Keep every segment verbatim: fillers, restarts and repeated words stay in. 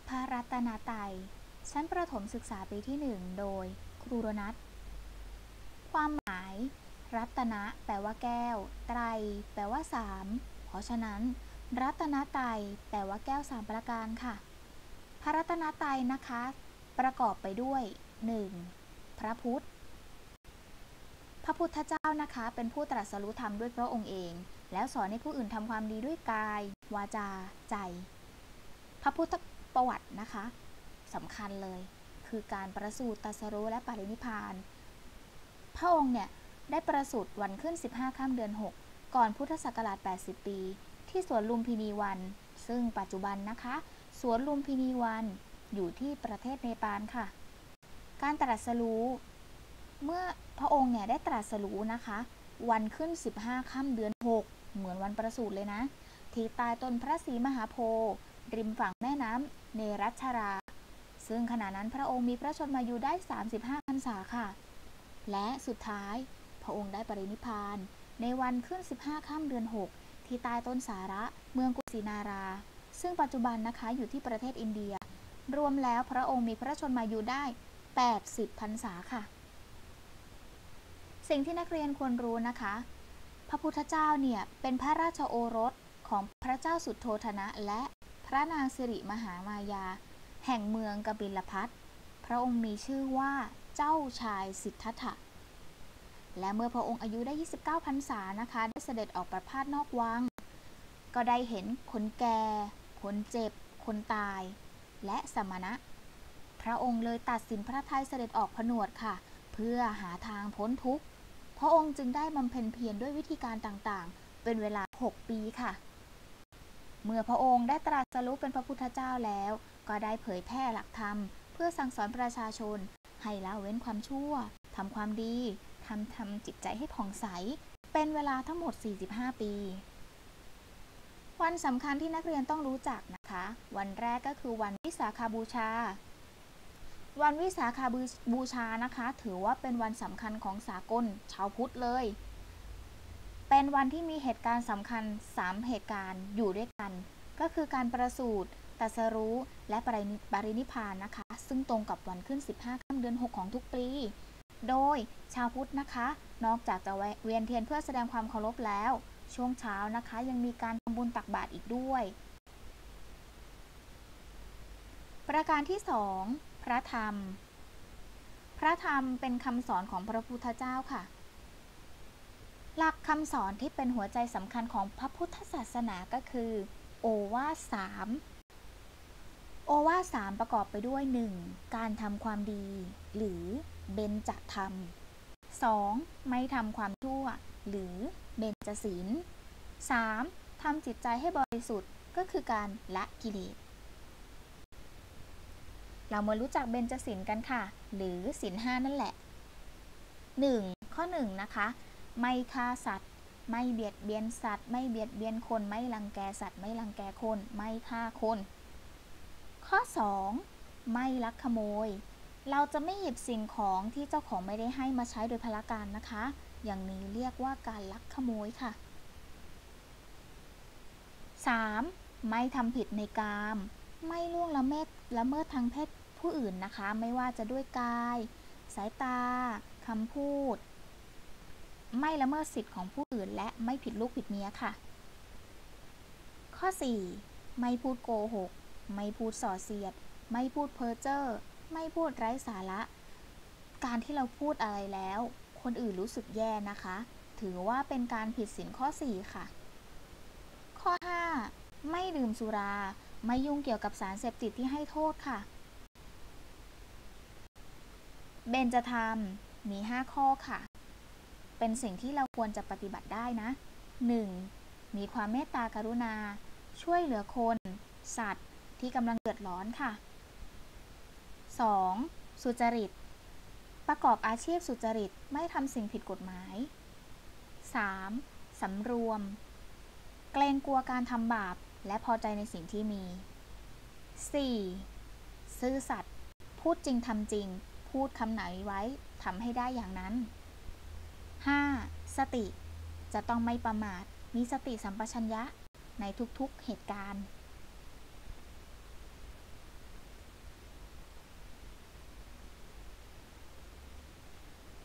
พระรัตนตรัยชั้นประถมศึกษาปีที่หนึ่งโดยครูรณัฐความหมายรัตนะแปลว่าแก้วไตรแปลว่าสามเพราะฉะนั้นรัตนตรัยแปลว่าแก้วสามประการค่ะพระรัตนตรัยนะคะประกอบไปด้วย หนึ่ง. พระพุทธพระพุทธเจ้านะคะเป็นผู้ตรัสรู้ธรรมด้วยพระองค์เองแล้วสอนให้ผู้อื่นทำความดีด้วยกายวาจาใจพระพุทธประวัตินะคะสำคัญเลยคือการประสูติตรัสรู้และปรินิพพานพระองค์เนี่ยได้ประสูติวันขึ้นสิบห้าค่ำเดือนหกก่อนพุทธศักราชแปดสิบปีที่สวนลุมพินีวันซึ่งปัจจุบันนะคะสวนลุมพินีวันอยู่ที่ประเทศเนปาลค่ะการตรัสรู้เมื่อพระองค์เนี่ยได้ตรัสรู้นะคะวันขึ้นสิบห้าค่ำเดือนหกเหมือนวันประสูติเลยนะที่ใต้ต้นพระศรีมหาโพธิ์ริมฝั่งแม่น้ำเนรัชราซึ่งขณะนั้นพระองค์มีพระชนมายุได้สามสิบห้าพรรษาค่ะและสุดท้ายพระองค์ได้ปรินิพพานในวันขึ้นสิบห้าค่ำเดือนหกที่ใต้ต้นสาระเมืองกุสินาราซึ่งปัจจุบันนะคะอยู่ที่ประเทศอินเดียรวมแล้วพระองค์มีพระชนมายุได้แปดสิบพรรษาค่ะสิ่งที่นักเรียนควรรู้นะคะพระพุทธเจ้าเนี่ยเป็นพระราชโอรสของพระเจ้าสุโธทนะและพระนางสิริมหามายาแห่งเมืองกบิลพัสพระองค์มีชื่อว่าเจ้าชายสิทธัตถะและเมื่อพระองค์อายุได้ยี่สิบเก้าพรรษานะคะได้เสด็จออกประพาสนอกวังก็ได้เห็นคนแก่คนเจ็บคนตายและสมณะพระองค์เลยตัดสินพระทัยเสด็จออกผนวดค่ะเพื่อหาทางพ้นทุกข์พระองค์จึงได้บำเพ็ญเพียรด้วยวิธีการต่างๆเป็นเวลาหกปีค่ะเมื่อพระองค์ได้ตรัสรู้เป็นพระพุทธเจ้าแล้วก็ได้เผยแพร่หลักธรรมเพื่อสั่งสอนประชาชนให้ละเว้นความชั่วทำความดีทำทำจิตใจให้ผ่องใสเป็นเวลาทั้งหมดสี่สิบห้าปีวันสำคัญที่นักเรียนต้องรู้จักนะคะวันแรกก็คือวันวิสาขบูชาวันวิสาขบูชานะคะถือว่าเป็นวันสำคัญของสากลชาวพุทธเลยเป็นวันที่มีเหตุการณ์สำคัญสามเหตุการณ์อยู่ด้วยกันก็คือการประสูติตรัสรู้และปรินิพพานนะคะซึ่งตรงกับวันขึ้นสิบห้าค่ำเดือนหกของทุกปีโดยชาวพุทธนะคะนอกจากจะเวียนเทียนเพื่อแสดงความเคารพแล้วช่วงเช้านะคะยังมีการทำบุญตักบาตรอีกด้วยประการที่สองพระธรรมพระธรรมเป็นคำสอนของพระพุทธเจ้าค่ะหลักคำสอนที่เป็นหัวใจสำคัญของพระพุทธศาสนาก็คือโอวาทสามโอวาทสามประกอบไปด้วย หนึ่ง. การทำความดีหรือเบญจธรรม สอง. ไม่ทำความชั่วหรือเบญจศีล สาม. ทำจิตใจให้บริสุทธิ์ก็คือการละกิเลสเรามารู้จักเบญจศีลกันค่ะหรือศีลห้านั่นแหละ หนึ่ง. ข้อหนึ่งนะคะไม่ฆ่าสัตว์ไม่เบียดเบียนสัตว์ไม่เบียดเบียนคนไม่รังแกสัตว์ไม่รังแกคนไม่ฆ่าคนข้อสองไม่ลักขโมยเราจะไม่หยิบสิ่งของที่เจ้าของไม่ได้ให้มาใช้โดยพละการนะคะอย่างนี้เรียกว่าการลักขโมยค่ะ สาม. ไม่ทำผิดในกามไม่ล่วงละเมิดละเมิดทางเพศผู้อื่นนะคะไม่ว่าจะด้วยกายสายตาคำพูดไม่ละเมิดสิทธิ์ของผู้อื่นและไม่ผิดลูกผิดเมียค่ะข้อสี่ไม่พูดโกหกไม่พูดส่อเสียดไม่พูดเพ้อเจ้อไม่พูดไร้สาระการที่เราพูดอะไรแล้วคนอื่นรู้สึกแย่นะคะถือว่าเป็นการผิดศีลข้อสี่ค่ะข้อห้าไม่ดื่มสุราไม่ยุ่งเกี่ยวกับสารเสพติดที่ให้โทษค่ะเบญจธรรมมีห้าข้อค่ะเป็นสิ่งที่เราควรจะปฏิบัติได้นะ หนึ่ง. มีความเมตตากรุณาช่วยเหลือคนสัตว์ที่กำลังเดือดร้อนค่ะ สอง. สุจริตประกอบอาชีพสุจริตไม่ทำสิ่งผิดกฎหมาย สาม. สำรวมเกรงกลัวการทำบาปและพอใจในสิ่งที่มี สี่. ซื่อสัตย์พูดจริงทำจริงพูดคำไหนไว้ทำให้ได้อย่างนั้น ห้า. สติจะต้องไม่ประมาทมีสติสัมปชัญญะในทุกๆเหตุการณ์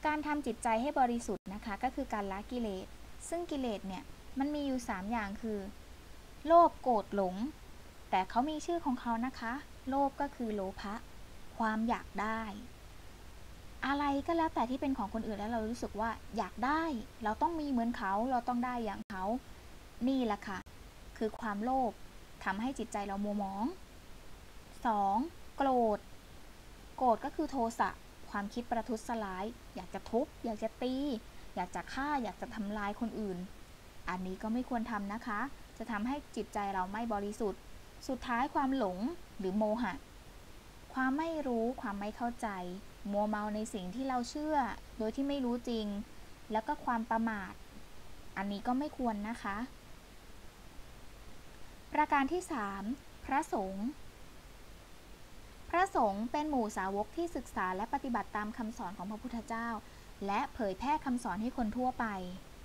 การทำจิตใจให้บริสุทธิ์นะคะก็คือการละกิเลสซึ่งกิเลสเนี่ยมันมีอยู่สามอย่างคือโลภโกรธหลงแต่เขามีชื่อของเขานะคะโลภก็คือโลภะความอยากได้อะไรก็แล้วแต่ที่เป็นของคนอื่นแล้วเรารู้สึกว่าอยากได้เราต้องมีเหมือนเขาเราต้องได้อย่างเขานี่แหละค่ะคือความโลภทำให้จิตใจเรามัวหมอง สอง. โกรธโกรธก็คือโทสะความคิดประทุษร้ายอยากจะทุบอยากจะตีอยากจะฆ่าอยากจะทำลายคนอื่นอันนี้ก็ไม่ควรทำนะคะจะทำให้จิตใจเราไม่บริสุทธิ์สุดท้ายความหลงหรือโมหะความไม่รู้ความไม่เข้าใจมัวเมาในสิ่งที่เราเชื่อโดยที่ไม่รู้จริงแล้วก็ความประมาทอันนี้ก็ไม่ควรนะคะประการที่สามพระสงฆ์พระสงฆ์เป็นหมู่สาวกที่ศึกษาและปฏิบัติตามคำสอนของพระพุทธเจ้าและเผยแพร่คำสอนให้คนทั่วไป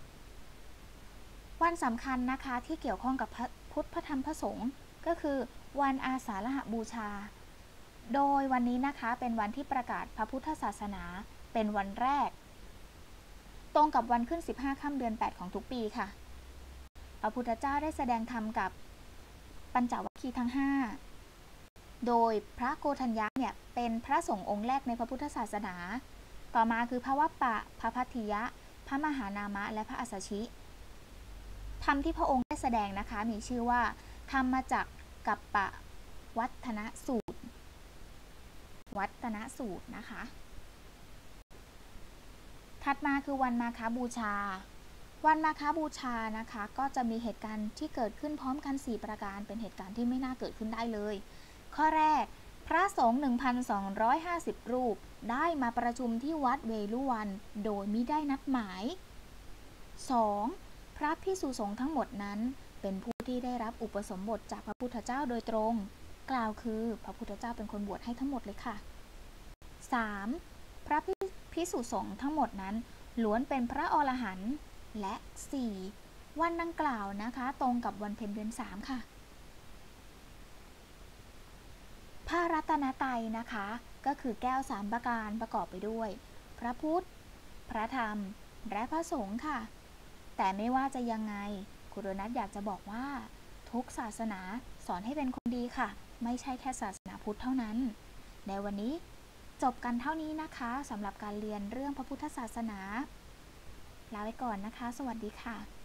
วันสำคัญนะคะที่เกี่ยวข้องกับพระพุทธพระธรรมพระสงฆ์ก็คือวันอาสาฬหบูชาโดยวันนี้นะคะเป็นวันที่ประกาศพระพุทธศาสนาเป็นวันแรกตรงกับวันขึ้นสิบห้าค่ำเดือนแปดของทุกปีค่ะพระพุทธเจ้าได้แสดงธรรมกับปัญจวัคคีย์ทั้งห้าโดยพระโกฏัญญะเนี่ยเป็นพระสงฆ์องค์แรกในพระพุทธศาสนาต่อมาคือพระวัปปะพระพัทธิยะพระมหานามะและพระอัสสชิธรรมที่พระองค์ได้แสดงนะคะมีชื่อว่าธรรมจักรกัปปะวัฒนสูตรวัฒนสูตรนะคะถัดมาคือวันมาฆบูชาวันมาฆบูชานะคะก็จะมีเหตุการณ์ที่เกิดขึ้นพร้อมกันสี่ประการเป็นเหตุการณ์ที่ไม่น่าเกิดขึ้นได้เลยข้อแรกพระสงฆ์ หนึ่งพันสองร้อยห้าสิบ รูปได้มาประชุมที่วัดเวฬุวันโดยมิได้นัดหมาย สอง. พระภิกษุสงฆ์ทั้งหมดนั้นเป็นผู้ที่ได้รับอุปสมบทจากพระพุทธเจ้าโดยตรงกล่าวคือพระพุทธเจ้าเป็นคนบวชให้ทั้งหมดเลยค่ะ สาม. พระภิกษุสงฆ์ทั้งหมดนั้นล้วนเป็นพระอรหันต์และ สี่. วันดังกล่าวนะคะตรงกับวันเพ็ญเดือนสามค่ะพระรัตนตรัยนะคะก็คือแก้วสามประการประกอบไปด้วยพระพุทธพระธรรมและพระสงฆ์ค่ะแต่ไม่ว่าจะยังไงคุณโดนัทอยากจะบอกว่าทุกศาสนาสอนให้เป็นคนดีค่ะไม่ใช่แค่ศาสนาพุทธเท่านั้นในวันนี้จบกันเท่านี้นะคะสำหรับการเรียนเรื่องพระพุทธศาสนาลาไปก่อนนะคะสวัสดีค่ะ